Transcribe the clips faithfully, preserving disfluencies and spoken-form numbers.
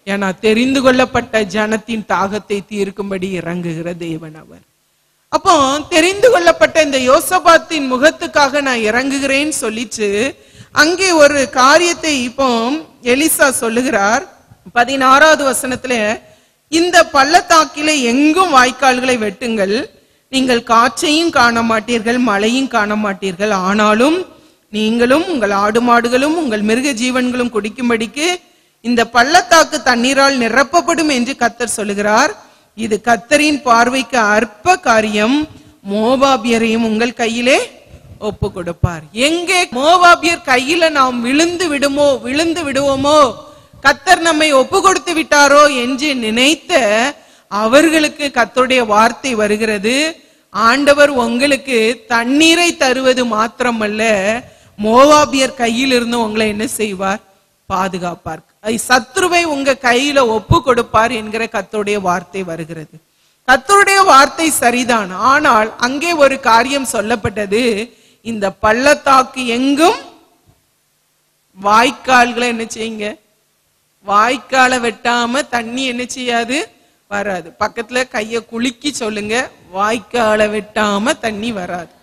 ஏன்னா தெரிந்து கொள்ளப்பட்ட ஜனத்தின் தாகத்தை தீர்க்கும்படி இறங்குகிற தேவன் அவர். அப்போ தெரிந்து கொள்ளப்பட்ட இந்த யோசபாத்தின் முகத்துக்காக நான் இறங்குகிறேன்னு சொல்லிச்சு அங்கே ஒரு காரியத்தை இப்போ எலிசா சொல்லுகிறார். பதினாறாவது வசனத்துல, இந்த பள்ளத்தாக்கிலே எங்கும் வாய்க்கால்களை வெட்டுங்கள், நீங்கள் காற்றையும் காண மாட்டீர்கள், மழையும் காண மாட்டீர்கள், ஆனாலும் நீங்களும் உங்கள் ஆடு மாடுகளும் உங்கள் மிருக ஜீவன்களும் குடிக்கும்படிக்கு இந்த பள்ளத்தாக்கு தண்ணீரால் நிரப்பப்படும் என்று கர்த்தர் சொல்லுகிறார். இது கர்த்தரின் பார்வைக்கு அற்ப காரியம், மோவாபியரையும் உங்கள் கையிலே ஒப்பு கொடுப்பார். எங்கே மோவாபியர் கையில நாம் விழுந்து விடுமோ விழுந்து விடுவோமோ, கர்த்தர் நம்மை ஒப்பு கொடுத்து விட்டாரோ என்று நினைத்த அவர்களுக்கு கர்த்தருடைய வார்த்தை வருகிறது. ஆண்டவர் உங்களுக்கு தண்ணீரை தருவது மாத்திரமல்ல, மோவாபியர் கையில் இருந்து உங்களை என்ன செய்வார்? பாதுகாப்பார். சத்ருவை உங்க கையில ஒப்பு கொடுப்பார் என்கிற கர்த்தருடைய வார்த்தை வருகிறது. கர்த்தருடைய வார்த்தை சரிதான். ஆனால் அங்கே ஒரு காரியம் சொல்லப்பட்டது, இந்த பள்ளத்தாக்கு எங்கும் வாய்க்கால்களை என்ன செய்யுங்க, வாய்க்காலை வெட்டாம தண்ணி என்ன செய்யாது, வராது. பக்கத்துல கைய குலுக்கி சொல்லுங்க, வாய்க்காலை வெட்டாம தண்ணி வராது.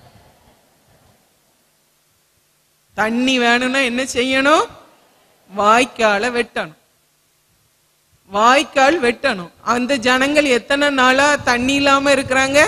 தண்ணி வேணும்னா என்ன செய்யணும்? வாய்க்காலை வெட்டணும். வாய்க்கால் வெட்டணும். அந்த ஜனங்கள் எத்தனை நாளா தண்ணி இல்லாம இருக்கிறாங்க?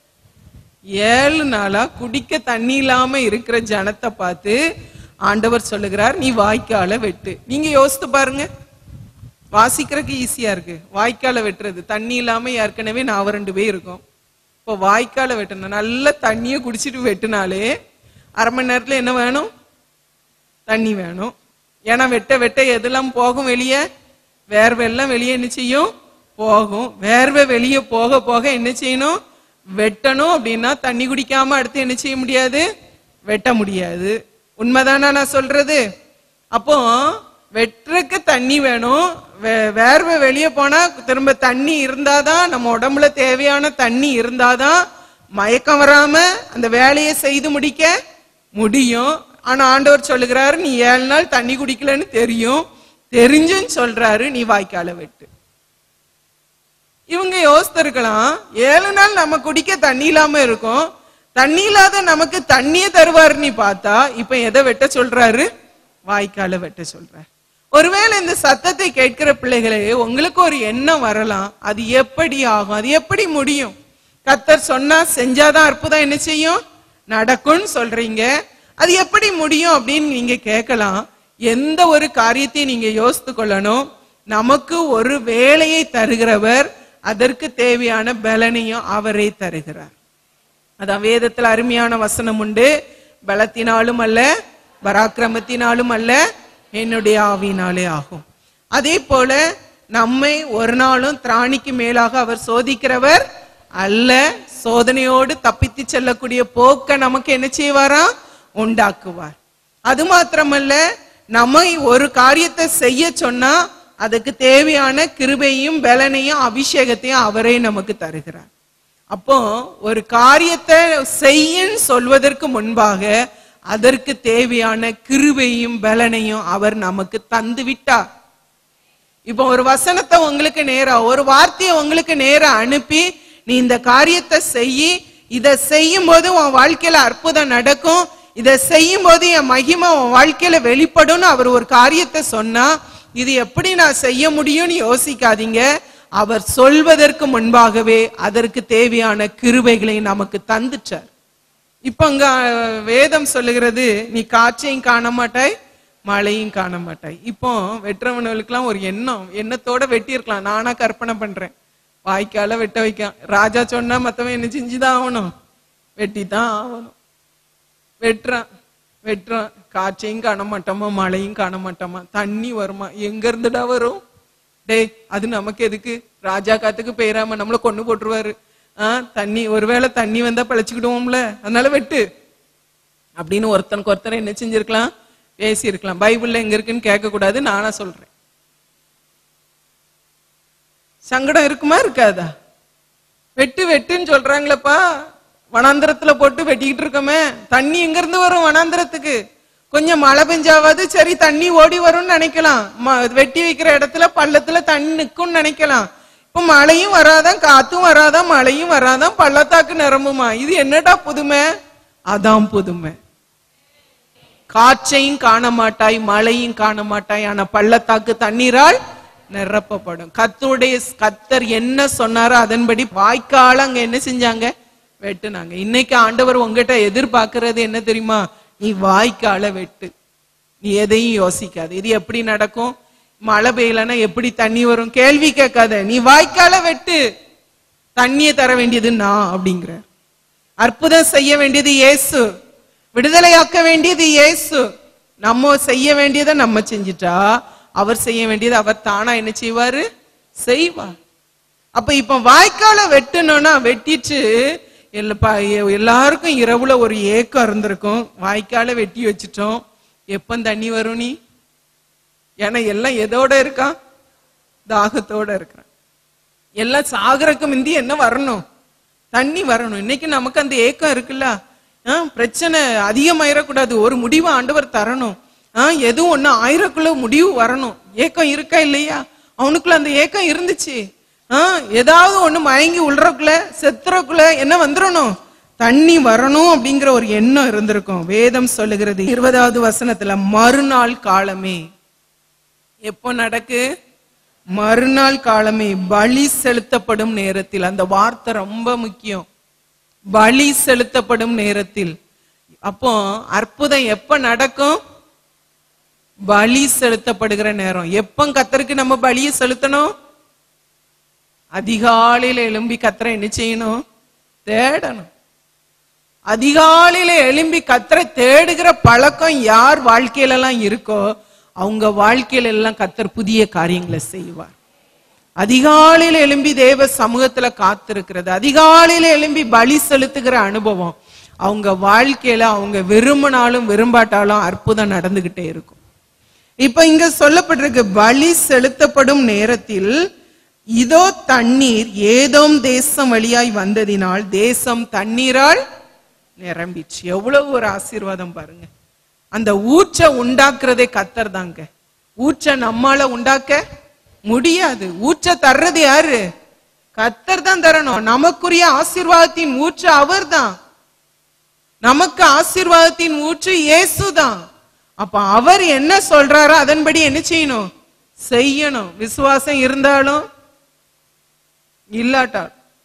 ஏழு நாளா குடிக்க தண்ணி இல்லாம இருக்கிற ஜனத்தை பார்த்து ஆண்டவர் சொல்லுகிறார், நீ வாய்க்காலை வெட்டு. நீங்க யோசித்து பாருங்க, வாசிக்கிறதுக்கு ஈஸியா இருக்கு. வாய்க்காலை வெட்டுறது, தண்ணி இல்லாம ஏற்கனவே நான் ரெண்டு பேர் இருக்கோம். இப்போ வாய்க்காலை வெட்டணும். நல்ல தண்ணியை குடிச்சிட்டு வெட்டினாலே அரை மணி நேரத்துல என்ன வேணும்? தண்ணி வேணும். ஏன்னா வெட்ட வெட்ட எதெல்லாம் போகும் வெளியே? வேர்வை எல்லாம் வெளியே என்ன செய்யும்? போகும். வேர்வை வெளியே போக போக என்ன செய்யணும்? வெட்டணும். அப்படின்னா தண்ணி குடிக்காம அடுத்து என்ன செய்ய முடியாது? வெட்ட முடியாது. உண்மைதானா நான் சொல்றது? அப்போ வெட்டுறதுக்கு தண்ணி வேணும். வேர்வை வெளியே போனா திரும்ப தண்ணி இருந்தாதான், நம்ம உடம்புல தேவையான தண்ணி இருந்தாதான் மயக்கம் வராம அந்த வேலையை செய்து முடிக்க முடியும். ஆனா ஆண்டவர் சொல்லுகிறாரு, நீ ஏழு நாள் தண்ணி குடிக்கலன்னு தெரியும், தெரிஞ்சுன்னு சொல்றாரு, நீ வாய்க்கால வெட்டு. இவங்க யோசித்திருக்கலாம், ஏழு நாள் நம்ம குடிக்க தண்ணி இல்லாம இருக்கும், தண்ணி இல்லாத நமக்கு தண்ணியை தருவாருன்னு பார்த்தா இப்ப எதை வெட்ட சொல்றாரு? வாய்க்கால வெட்ட சொல்றாரு. ஒருவேளை இந்த சத்தத்தை கேட்கிற பிள்ளைகளே, உங்களுக்கு ஒரு எண்ணம் வரலாம், அது எப்படி ஆகும், அது எப்படி முடியும்? கர்த்தர் சொன்னா செஞ்சாதான் அற்புதம் என்ன செய்யும்? நடக்கும்னு சொல்றீங்க, அது எப்படி முடியும் அப்படின்னு நீங்க கேட்கலாம். எந்த ஒரு காரியத்தையும் நீங்க யோசித்து கொள்ளணும், நமக்கு ஒரு வேலையை தருகிறவர், அதற்கு தேவையான பலனையும் அவரே தருகிறார். அதான் வேதத்துல அருமையான வசனம் உண்டு, பலத்தினாலும் அல்ல, பராக்கிரமத்தினாலும் அல்ல, என்னுடைய ஆவியினாலே ஆகும். அதே போல நம்மை ஒரு நாளும் திராணிக்கு மேலாக அவர் சோதிக்கிறவர் அல்ல. சோதனையோடு தப்பித்து செல்லக்கூடிய போக்க நமக்கு என்ன செய்வாரா? உண்டாக்குவார். அது மாத்திரமல்ல, நம்மை ஒரு காரியத்தை செய்ய சொன்னா அதுக்கு தேவையான கிருபையும் பலனையும் அபிஷேகத்தையும் அவரே நமக்கு தருகிறார். அப்போ ஒரு காரியத்தை செய்யன்னு சொல்வதற்கு முன்பாக அதற்கு தேவையான கிருபையும் பலனையும் அவர் நமக்கு தந்து விட்டார். இப்போ ஒரு வசனத்தை உங்களுக்கு நேரா, ஒரு வார்த்தையை உங்களுக்கு நேரா அனுப்பி, நீ இந்த காரியத்தை செய்யி, இதை செய்யும் போது உன் வாழ்க்கையில அற்புதம் நடக்கும், இதை செய்யும் போது என் மகிமை உன் வாழ்க்கையில வெளிப்படும் அவர் ஒரு காரியத்தை சொன்னா, இது எப்படி நான் செய்ய முடியும்னு யோசிக்காதீங்க. அவர் சொல்வதற்கு முன்பாகவே அதற்கு தேவையான கிருபைகளை நமக்கு தந்துட்டார். இப்ப அங்க வேதம் சொல்லுகிறது, நீ காற்றையும் காண மாட்டாய், மழையும் காண மாட்டாய். இப்போ வெட்டுறவனுக்கெல்லாம் ஒரு எண்ணம், எண்ணத்தோட வெட்டி இருக்கலாம். நானா கற்பனை பண்றேன், வாய்க்கால வெட்ட வைக்க ராஜா சொன்னா மத்தவன் என்ன செஞ்சுதான் ஆகணும்? வெட்டிதான் ஆகணும். வெட்டுறான் வெட்டுறான் காற்றையும் காண மாட்டோமா, மழையும் காண மாட்டோமா, தண்ணி வருமா? எங்க இருந்துடா வரும்? டே, அது நமக்கு எதுக்கு? ராஜா காத்துக்கு பெயராம நம்மள கொண்டு போட்டுருவாரு. ஆஹ் தண்ணி, ஒருவேளை தண்ணி வந்தா பழச்சுக்கிடுவோம்ல, அதனால வெட்டு அப்படின்னு ஒருத்தனுக்கு ஒருத்தனை என்ன செஞ்சிருக்கலாம்? பேசி இருக்கலாம். பைபிள்ல எங்க இருக்குன்னு கேட்க கூடாது, நானா சொல்றேன். சங்கடம் இருக்குமா இருக்காதா? வெட்டு வெட்டுன்னு சொல்றாங்களப்பா, வனாந்திரத்துல போட்டு வெட்டிக்கிட்டு இருக்கோமே, தண்ணி எங்க இருந்து வரும் வனாந்திரத்துக்கு? கொஞ்சம் மழை பெஞ்சாவது சரி தண்ணி ஓடி வரும்னு நினைக்கலாம். வெட்டி வைக்கிற இடத்துல பள்ளத்துல தண்ணி நிற்கும் நினைக்கலாம். இப்ப மழையும் வராதான், காத்தும் வராதான், மழையும் வராதான், பள்ளத்தாக்கு நிரம்புமா. இது என்னடா புதுமை? அதான் புதுமை. காற்றையும் காண மாட்டாய், மழையும் காண மாட்டாய், ஆனா பள்ளத்தாக்கு தண்ணீரால் நிரப்பப்படும். கர்த்தருடைய கர்த்தர் என்ன சொன்னாரோ அதன்படி வாய்க்கால அங்க என்ன செஞ்சாங்க? வெட்டுனாங்க. இன்னைக்கு ஆண்டவர் உங்ககிட்ட எதிர்பார்க்கிறது என்ன தெரியுமா? நீ வாய்க்கால வெட்டு. நீ எதையும் யோசிக்காது. இது எப்படி நடக்கும்? மழை பெய்யலன்னா எப்படி தண்ணி வரும்? கேள்வி கேட்காத. நீ வாய்க்கால வெட்டு. தண்ணியை தர வேண்டியது நான் அப்படிங்கிற. அற்புதம் செய்ய வேண்டியது இயேசு. விடுதலையாக்க வேண்டியது இயேசு. நம்ம செய்ய வேண்டியதை நம்ம செஞ்சுட்டா அவர் செய்ய வேண்டியது அவர் தானா என்ன செய்வாரு? செய்வார். அப்ப இப்ப வாய்க்கால வெட்டணும்னா வெட்டிட்டு எல்லாருக்கும் இரவுல ஒரு ஏக்கம் இருந்திருக்கும். வாய்க்கால வெட்டி வச்சுட்டோம், எப்ப தண்ணி வரும் நீ? ஏன்னா எல்லாம் எதோட இருக்கான்? தாகத்தோட இருக்கிறான். எல்லாம் சாகரக்கு முந்தி என்ன வரணும்? தண்ணி வரணும். இன்னைக்கு நமக்கு அந்த ஏக்கம் இருக்குல்ல. பிரச்சனை அதிகமாயிடக்கூடாது, ஒரு முடிவு ஆண்டவர் தரணும். ஆஹ் எதுவும் ஒண்ணு ஆயிரக்குள்ள முடிவு வரணும். ஏக்கம் இருக்கா இல்லையா? அவனுக்குள்ள அந்த ஏக்கம் இருந்துச்சு. ஆஹ் ஏதாவது ஒண்ணு மயங்கி உள்றக்குள்ள செத்துறக்குள்ள என்ன வந்துடணும்? தண்ணி வரணும் அப்படிங்கிற ஒரு எண்ணம் இருந்திருக்கும். வேதம் சொல்லுகிறது இருபதாவது வசனத்துல, மறுநாள் காலமே. எப்போ நடக்கு? மறுநாள் காலமே, பலி செலுத்தப்படும் நேரத்தில். அந்த வார்த்தை ரொம்ப முக்கியம். பலி செலுத்தப்படும் நேரத்தில். அப்போ அற்புதம் எப்ப நடக்கும்? பலி செலுத்தப்படுகிற நேரம். எப்ப கர்த்தருக்கு நம்ம பலியை செலுத்தணும்? அதிகாலையில எழும்பி கர்த்தரை என்ன செய்யணும்? தேடணும். அதிகாலையில எழும்பி கர்த்தரை தேடுகிற பழக்கம் யார் வாழ்க்கையில எல்லாம் இருக்கோ அவங்க வாழ்க்கையில எல்லாம் கர்த்தர் புதிய காரியங்களை செய்வார். அதிகாலையில எழும்பி தேவ சமூகத்துல காத்திருக்கிறது, அதிகாலையில எழும்பி பலி செலுத்துகிற அனுபவம் அவங்க வாழ்க்கையில அவங்க விரும்பினாலும் விரும்பாட்டாலும் அற்புதம் நடந்துகிட்டே இருக்கும். இப்ப இங்க சொல்லப்பட்டிருக்கு, பலி செலுத்தப்படும் நேரத்தில் இதோ தண்ணீர் ஏதோம் தேசம் வழியாய் வந்ததினால் தேசம் தண்ணீரால் நிரம்பிச்சு. எவ்வளவு ஒரு ஆசீர்வாதம் பாருங்க. அந்த ஊற்ற உண்டாக்குறதே கர்த்தர் தாங்க. ஊற்ற நம்மால உண்டாக்க முடியாது. ஊற்ற தர்றது யாரு? கர்த்தர் தான் தரணும். நமக்குரிய ஆசீர்வாதத்தின் ஊற்று அவர் தான். நமக்கு ஆசீர்வாதத்தின் ஊற்று இயேசு தான். அப்ப அவர் என்ன சொல்றாரோ அதன்படி என்ன செய்யணும்? செய்யணும். விசுவாசம் இருந்தாலும் இல்லாட்டா,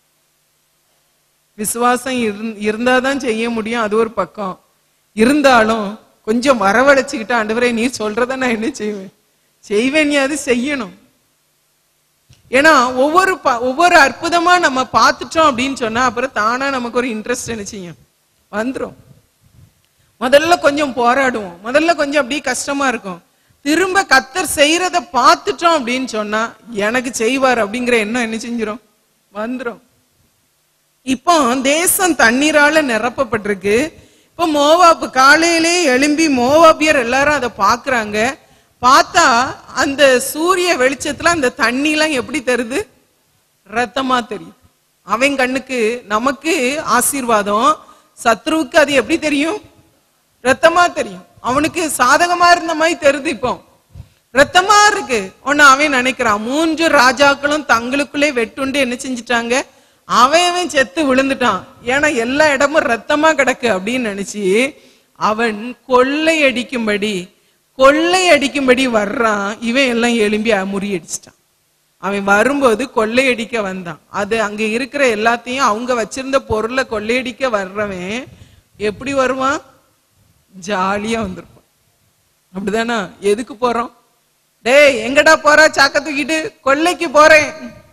விசுவாசம் இருந்தாதான் செய்ய முடியும். அது ஒரு பக்கம். இருந்தாலும் கொஞ்சம் வரவழைச்சுக்கிட்டு ஆண்டவரே நீ சொல்றத நான் என்ன செய்வேன்? செய்வேன். நீ அது செய்யணும். ஏன்னா ஒவ்வொரு ஒவ்வொரு அற்புதமா நம்ம பார்த்துட்டோம் அப்படின்னு சொன்னா அப்புறம் தானா நமக்கு ஒரு இன்ட்ரெஸ்ட் என்ன செய்யும்? வந்துடும். முதல்ல கொஞ்சம் போராடுவோம், முதல்ல கொஞ்சம் அப்படியே கஷ்டமா இருக்கும். திரும்ப கர்த்தர் செய்யறத பார்த்துட்டோம் அப்படின்னு சொன்னா எனக்கு செய்வார் அப்படிங்கிற எண்ணம் என்ன செஞ்சிடும்? வந்துடும். இப்போ தேசம் தண்ணீரால நிரப்பப்பட்டிருக்கு. இப்ப மோவாப்பு காலையிலே எழும்பி மோவாபியர் எல்லாரும் அதை பாக்குறாங்க. பார்த்தா அந்த சூரிய வெளிச்சத்துல அந்த தண்ணி எல்லாம் எப்படி தெரியுது? ரத்தமா தெரியுது. அவன் கண்ணுக்கு. நமக்கு ஆசீர்வாதம், சத்ருவுக்கு அது எப்படி தெரியும்? ரத்தமா தெரியும். அவனுக்கு சாதகமா இருந்த மாதிரி தெரியுது. இப்போ ரத்தமா இருக்கு. ஒன்னு அவன் நினைக்கிறான், மூன்று ராஜாக்களும் தங்களுக்குள்ளே வெட்டுண்டு என்ன செஞ்சிட்டாங்க? அவன் அவன் செத்து விழுந்துட்டான். ஏன்னா எல்லா இடமும் ரத்தமா கிடக்கு அப்படின்னு நினைச்சு அவன் கொள்ளை அடிக்கும்படி கொள்ளை அடிக்கும்படி வர்றான். இவன் எல்லாம் எழும்பி முறியடிச்சிட்டான். அவன் வரும்போது கொள்ளையடிக்க வந்தான். அது அங்க இருக்கிற எல்லாத்தையும் அவங்க வச்சிருந்த பொருளை கொள்ளையடிக்க வர்றவன் எப்படி வருவான்? ஜாலியா வந்திருப்பான். அப்படிதானா? எதுக்கு போறோம்? டேய் எங்கடா போற? சாக்க தூக்கிட்டு. கொள்ளைக்கு போறேன்.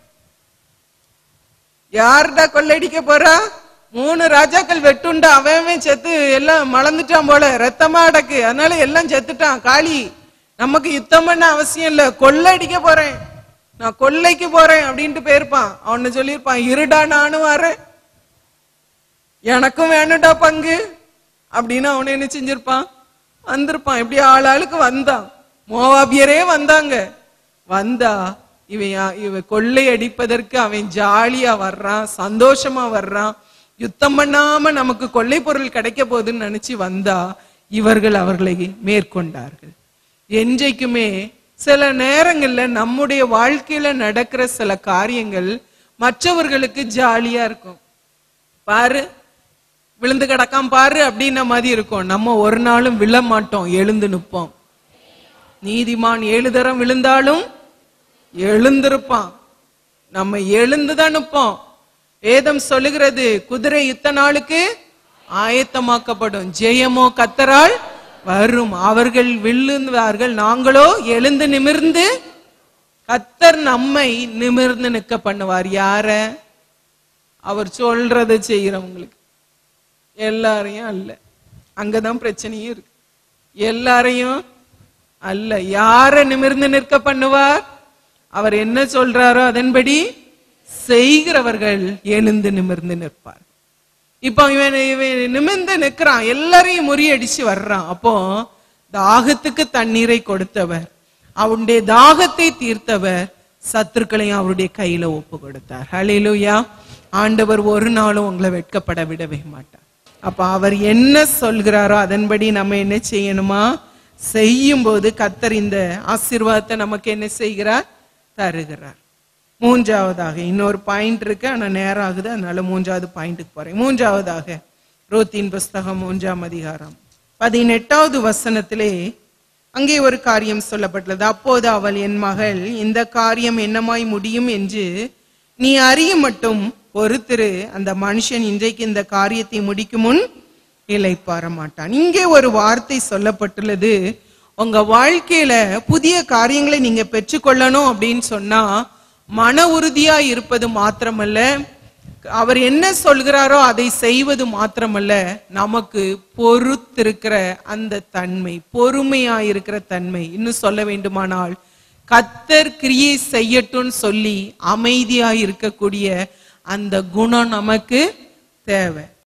யாருடா கொள்ளையடிக்க போறா? மூணு ராஜாக்கள் வெட்டுண்டா. அவன் செத்து எல்லாம் மலர்ந்துட்டான் போல, ரத்தமா அடக்கு. அதனால எல்லாம் செத்துட்டான். காளி நமக்கு யுத்தம் பண்ண அவசியம் இல்ல, கொள்ளையடிக்க போறேன், நான் கொள்ளைக்கு போறேன் அப்படின்ட்டு போயிருப்பான். அவனு சொல்லியிருப்பான், இருடா நானும் வரேன், எனக்கும் வேணுடா பங்கு அப்படின்னு அவனு என்ன செஞ்சிருப்பான்? வந்திருப்பான். இப்படி ஆள் ஆளுக்கு வந்தான். மோவாபியரே வந்தாங்க. வந்தா இவன் இவ கொள்ளை அடிப்பதற்கு அவன் ஜாலியா வர்றான், சந்தோஷமா வர்றான். யுத்தம் பண்ணாம நமக்கு கொள்ளை பொருள் கிடைக்க போகுதுன்னு நினைச்சு வந்தா இவர்கள் அவர்களை மேற்கொண்டார்கள். என்றைக்குமே சில நேரங்கள்ல நம்முடைய வாழ்க்கையில நடக்கிற சில காரியங்கள் மற்றவர்களுக்கு ஜாலியா இருக்கும். பாரு விழுந்து கிடக்காம பாரு அப்படின்ன மாதிரி இருக்கும். நம்ம ஒரு நாளும் விழ மாட்டோம், எழுந்து நிற்போம். நீதிமான் ஏழு தரம் விழுந்தாலும் எழுந்திருப்பான். நம்ம எழுந்துதான் நிற்போம். வேதம் சொல்லுகிறது, குதிரை யுத்த நாளுக்கு ஆயத்தமாக்கப்படும், ஜெயமோ கர்த்தரால் வரும். அவர்கள் விழுந்தார்கள், நாங்களோ எழுந்து நிமிர்ந்து. கர்த்தர் நம்மை நிமிர்ந்து நிற்க பண்ணுவார். யார? அவர் சொல்றதை செய்யறவங்களுக்கு. எல்லாரையும் அல்ல. அங்கதான் பிரச்சனையும் இருக்கு. எல்லாரையும் அல்ல. யார நிமிர்ந்து நிற்க பண்ணுவார்? அவர் என்ன சொல்றாரோ அதன்படி செய்கிறவர்கள் எழுந்து நிமிர்ந்து நிற்பார். இப்ப இவன் இவன் நிமிர்ந்து நிற்கிறான், எல்லாரையும் முறியடிச்சு வர்றான். அப்போ தாகத்துக்கு தண்ணீரை கொடுத்தவர், அவருடைய தாகத்தை தீர்த்தவர், சத்துருக்களையும் அவருடைய கையில ஒப்பு கொடுத்தார். ஹல்லேலூயா. ஆண்டவர் ஒரு நாளும் உங்களை வெட்கப்பட விடவே மாட்டார். அப்ப அவர் என்ன சொல்கிறாரோ அதன்படி நம்ம என்ன செய்யணுமா? செய்யும் போது கர்த்தர் இந்த ஆசீர்வாதத்தை நமக்கு என்ன செய்கிறார்? தருகிறார். மூன்றாவதாக இன்னொரு பாயிண்ட் இருக்கு, ஆனா நேரம் ஆகுது, அதனால மூன்றாவது பாயிண்ட்டுக்கு போறேன். மூன்றாவதாக ரூத்தின் புஸ்தகம் மூன்றாம் அதிகாரம் பதினெட்டாவது வசனத்திலே அங்கே ஒரு காரியம் சொல்லப்பட்டுள்ளது. அப்போது அவள், என் மகள், இந்த காரியம் என்னமாய் முடியும் என்று நீ அறிய மட்டும் பொறுத்திரு. அந்த மனுஷன் இன்றைக்கு இந்த காரியத்தை முடிக்கும் முன் இளைப்பாற மாட்டான். இங்கே ஒரு வார்த்தை சொல்லப்பட்டுள்ளது. உங்க வாழ்க்கையில புதிய காரியங்களை நீங்க பெற்றுக்கொள்ளணும் அப்படின்னு சொன்னா மன உறுதியா இருப்பது மாத்திரமல்ல, அவர் என்ன சொல்கிறாரோ அதை செய்வது மாத்திரமல்ல, நமக்கு பொறுத்திருக்கிற அந்த தன்மை, பொறுமையா இருக்கிற தன்மை. இன்னும் சொல்ல வேண்டுமானால் கர்த்தர் கிரியை செய்யட்டும் சொல்லி அமைதியா இருக்கக்கூடிய அந்த குணம் நமக்கு தேவை.